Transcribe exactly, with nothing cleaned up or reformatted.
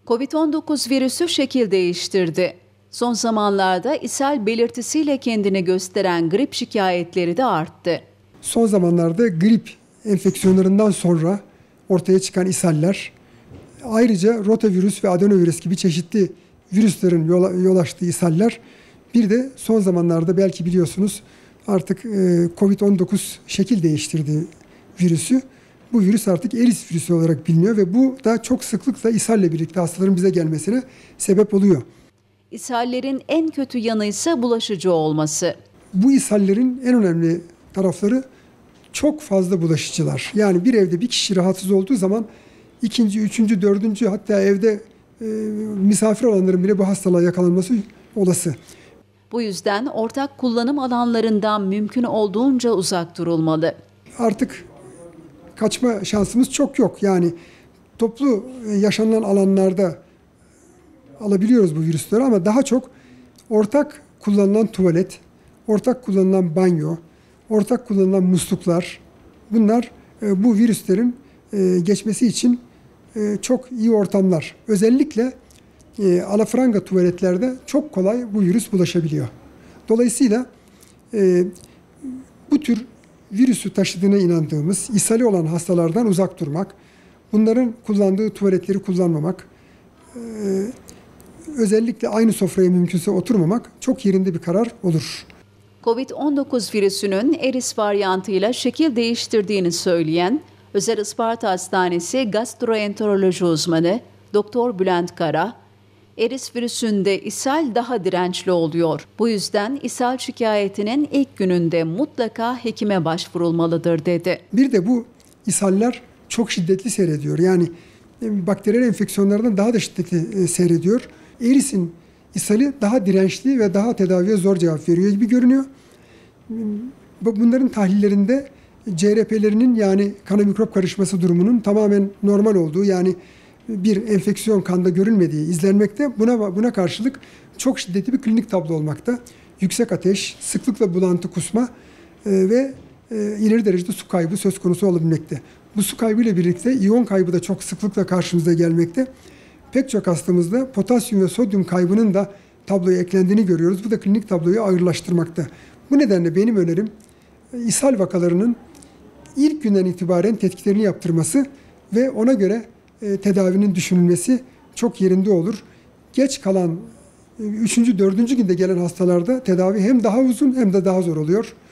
kovid on dokuz virüsü şekil değiştirdi. Son zamanlarda ishal belirtisiyle kendini gösteren grip şikayetleri de arttı. Son zamanlarda grip enfeksiyonlarından sonra ortaya çıkan ishaller, ayrıca rotavirüs ve adenovirüs gibi çeşitli virüslerin yol açtığı ishaller, bir de son zamanlarda belki biliyorsunuz artık kovid on dokuz şekil değiştirdi virüsü. Bu virüs artık eris virüsü olarak biliniyor ve bu da çok sıklıkla ishalle birlikte hastaların bize gelmesine sebep oluyor. İshallerin en kötü yanı ise bulaşıcı olması. Bu ishallerin en önemli tarafları çok fazla bulaşıcılar. Yani bir evde bir kişi rahatsız olduğu zaman ikinci, üçüncü, dördüncü hatta evde e, misafir olanların bile bu hastalığa yakalanması olası. Bu yüzden ortak kullanım alanlarından mümkün olduğunca uzak durulmalı. Artık kaçma şansımız çok yok. Yani toplu yaşanılan alanlarda alabiliyoruz bu virüsleri ama daha çok ortak kullanılan tuvalet, ortak kullanılan banyo, ortak kullanılan musluklar, bunlar bu virüslerin geçmesi için çok iyi ortamlar. Özellikle alafranga tuvaletlerde çok kolay bu virüs bulaşabiliyor. Dolayısıyla bu tür virüsü taşıdığına inandığımız ishali olan hastalardan uzak durmak, bunların kullandığı tuvaletleri kullanmamak, özellikle aynı sofraya mümkünse oturmamak çok yerinde bir karar olur. kovid on dokuz virüsünün eris varyantıyla şekil değiştirdiğini söyleyen Özel Isparta Hastanesi gastroenteroloji uzmanı Doktor Bülent Kara, eris virüsünde ishal daha dirençli oluyor. Bu yüzden ishal şikayetinin ilk gününde mutlaka hekime başvurulmalıdır dedi. Bir de bu ishaller çok şiddetli seyrediyor. Yani bakteriyel enfeksiyonlardan daha da şiddetli seyrediyor. Erisin ishali daha dirençli ve daha tedaviye zor cevap veriyor gibi görünüyor. Bunların tahlillerinde C R P'lerinin yani kana mikrop karışması durumunun tamamen normal olduğu, yani bir enfeksiyon kanda görülmediği izlenmekte. Buna buna karşılık çok şiddetli bir klinik tablo olmakta. Yüksek ateş, sıklıkla bulantı, kusma e, ve e, ileri derecede su kaybı söz konusu olabilmekte. Bu su kaybı ile birlikte iyon kaybı da çok sıklıkla karşımıza gelmekte. Pek çok hastamızda potasyum ve sodyum kaybının da tabloya eklendiğini görüyoruz. Bu da klinik tabloyu ağırlaştırmakta. Bu nedenle benim önerim ishal vakalarının ilk günden itibaren tetkiklerini yaptırması ve ona göre e, tedavinin düşünülmesi çok yerinde olur. Geç kalan üçüncü, dördüncü günde gelen hastalarda tedavi hem daha uzun hem de daha zor oluyor.